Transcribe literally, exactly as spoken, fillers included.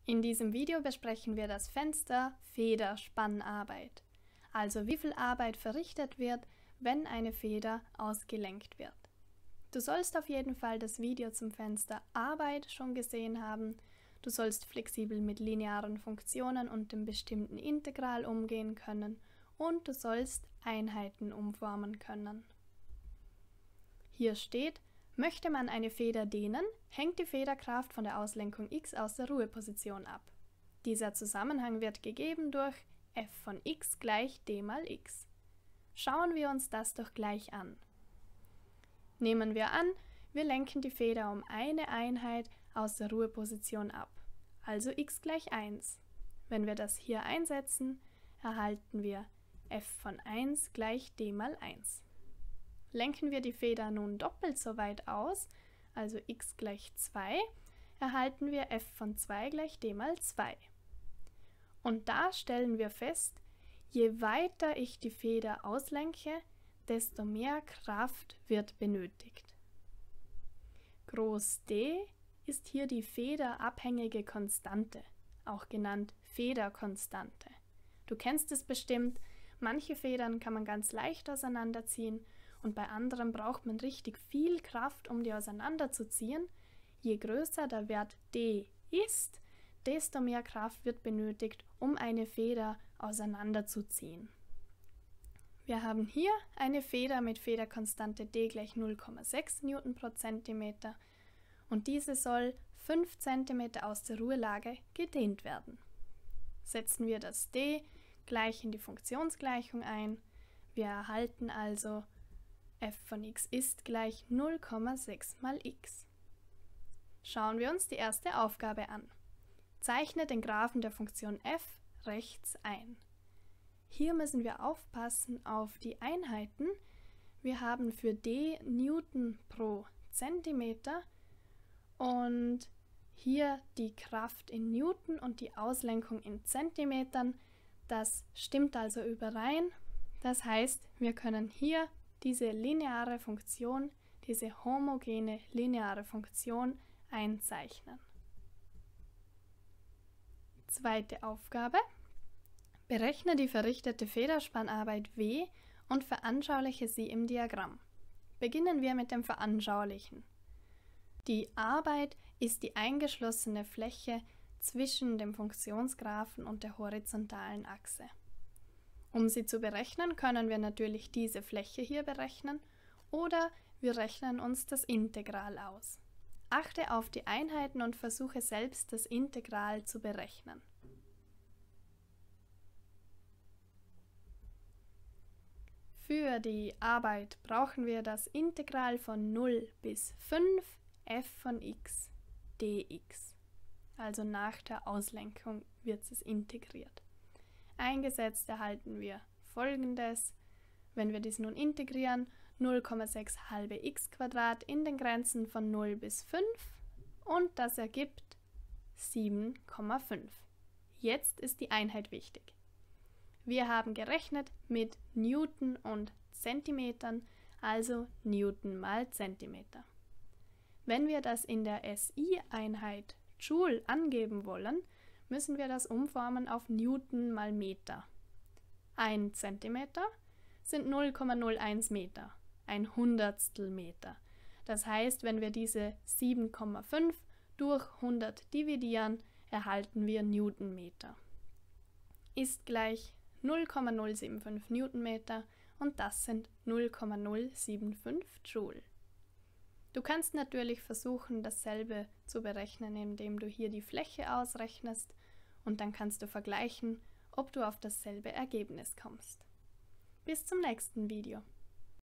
In diesem Video besprechen wir das Fenster Feder-Spannarbeit, also wie viel Arbeit verrichtet wird, wenn eine Feder ausgelenkt wird. Du sollst auf jeden Fall das Video zum Fenster Arbeit schon gesehen haben. Du sollst flexibel mit linearen Funktionen und dem bestimmten Integral umgehen können und du sollst Einheiten umformen können. Hier steht: Möchte man eine Feder dehnen, hängt die Federkraft von der Auslenkung x aus der Ruheposition ab. Dieser Zusammenhang wird gegeben durch f von x gleich d mal x. Schauen wir uns das doch gleich an. Nehmen wir an, wir lenken die Feder um eine Einheit aus der Ruheposition ab, also x gleich eins. Wenn wir das hier einsetzen, erhalten wir f von eins gleich d mal eins. Lenken wir die Feder nun doppelt so weit aus, also x gleich zwei, erhalten wir f von zwei gleich d mal zwei. Und da stellen wir fest, je weiter ich die Feder auslenke, desto mehr Kraft wird benötigt. Groß D ist hier die federabhängige Konstante, auch genannt Federkonstante. Du kennst es bestimmt, manche Federn kann man ganz leicht auseinanderziehen und bei anderen braucht man richtig viel Kraft, um die auseinanderzuziehen. Je größer der Wert D ist, desto mehr Kraft wird benötigt, um eine Feder auseinanderzuziehen. Wir haben hier eine Feder mit Federkonstante D gleich null Komma sechs Newton pro Zentimeter und diese soll fünf Zentimeter aus der Ruhelage gedehnt werden. Setzen wir das D gleich in die Funktionsgleichung ein. Wir erhalten also f von x ist gleich null Komma sechs mal x. Schauen wir uns die erste Aufgabe an. Zeichne den Graphen der Funktion f rechts ein. Hier müssen wir aufpassen auf die Einheiten. Wir haben für d Newton pro Zentimeter und hier die Kraft in Newton und die Auslenkung in Zentimetern. Das stimmt also überein. Das heißt, wir können hier diese lineare Funktion, diese homogene lineare Funktion einzeichnen. Zweite Aufgabe. Berechne die verrichtete Federspannarbeit W und veranschauliche sie im Diagramm. Beginnen wir mit dem Veranschaulichen. Die Arbeit ist die eingeschlossene Fläche zwischen dem Funktionsgraphen und der horizontalen Achse. Um sie zu berechnen, können wir natürlich diese Fläche hier berechnen oder wir rechnen uns das Integral aus. Achte auf die Einheiten und versuche selbst das Integral zu berechnen. Für die Arbeit brauchen wir das Integral von null bis fünf f von x dx. Also nach der Auslenkung wird es integriert. Eingesetzt erhalten wir Folgendes. Wenn wir dies nun integrieren, null Komma sechs halbe x Quadrat in den Grenzen von null bis fünf und das ergibt sieben Komma fünf. Jetzt ist die Einheit wichtig. Wir haben gerechnet mit Newton und Zentimetern, also Newton mal Zentimeter. Wenn wir das in der S I-Einheit Joule angeben wollen, müssen wir das umformen auf Newton mal Meter. Ein Zentimeter sind null Komma null eins Meter, ein Hundertstel Meter. Das heißt, wenn wir diese sieben Komma fünf durch hundert dividieren, erhalten wir Newtonmeter. Ist gleich null Komma null sieben fünf Newtonmeter und das sind null Komma null sieben fünf Joule. Du kannst natürlich versuchen, dasselbe zu berechnen, indem du hier die Fläche ausrechnest und dann kannst du vergleichen, ob du auf dasselbe Ergebnis kommst. Bis zum nächsten Video.